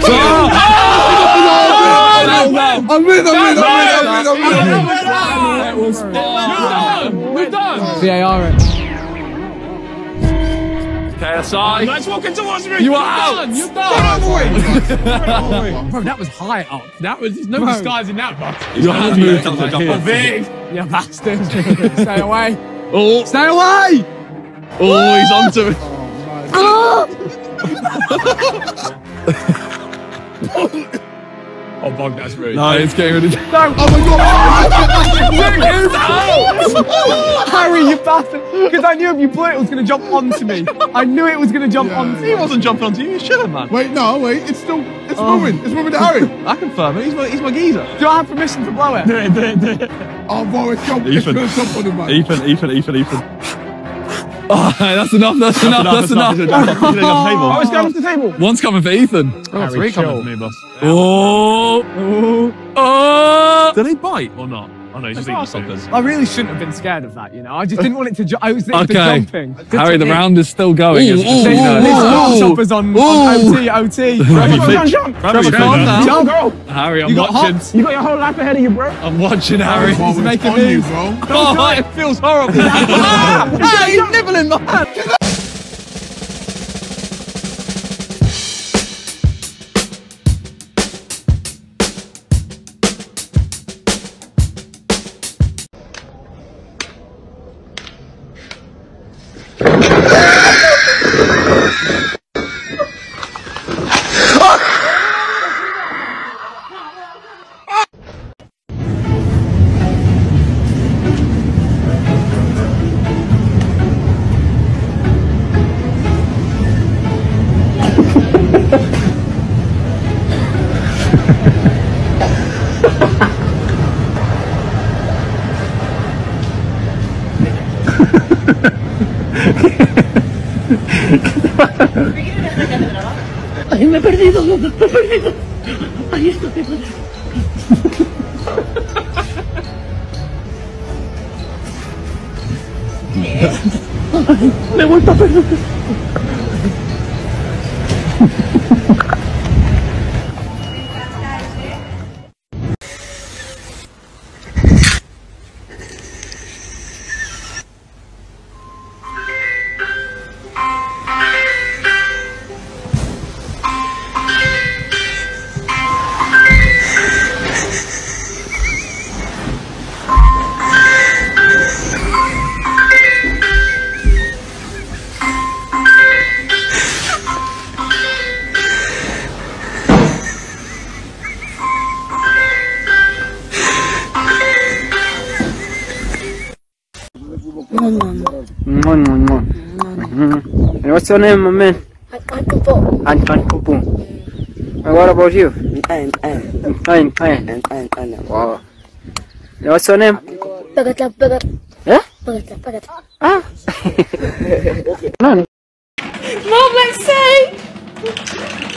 We're done. VAR it. KSI. Nice walking towards me. You are out. You're done. Bro, that was high up. That was no disguising that, bro. Your hand moved up like Oh, big. Yeah, bastard. Stay away. Oh, Stay away. oh, he's onto it. Oh, bog, that's rude. No, it's getting rid of. No. Oh my god. Harry, you bastard. Because I knew if you blew it, it was going to jump onto me. I knew it was going to jump onto me. He wasn't jumping onto you. You should have, man. Wait, no, wait. It's still. It's moving. It's moving to Harry. I confirm it. He's my geezer. Do I have permission to blow it? Do it. Oh, bro, it's jumping. It's going to jump on him, man. Ethan. Oh, that's enough. That's enough. Oh, it's going off the table. One's coming for Ethan. Oh, three coming for me, boss. Oh. Did he bite or not? Oh no, he's just eating suckers. I really shouldn't have been scared of that, you know. I just didn't want it to jump. I was thinking Okay. the jumping. Harry, the round is still going. This choppers on OT. Jump. Trevor, calm down. Jump. Harry, I'm You got watching. hops? You got your whole life ahead of you, bro. I'm watching, Harry. Bro, He's it's making on you, moves. bro. Oh, it feels horrible. Hey, he's nibbling my hand. Ay, me he perdido. Ahí estoy. Me he vuelto a perder. What's your name, my man? Ankupo. And what about you? Fine. Wow. What's your name? Pagat. Yeah? Pagat. Ah. Mom, let's say.